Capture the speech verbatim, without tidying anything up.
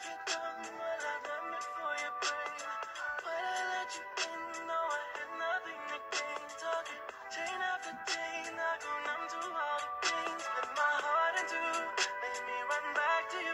it dumb, well I done it for your brain. But I let you in, though I had nothing to gain. Talking chain after chain, I go numb to all the pain. Split my heart in two, made me run back to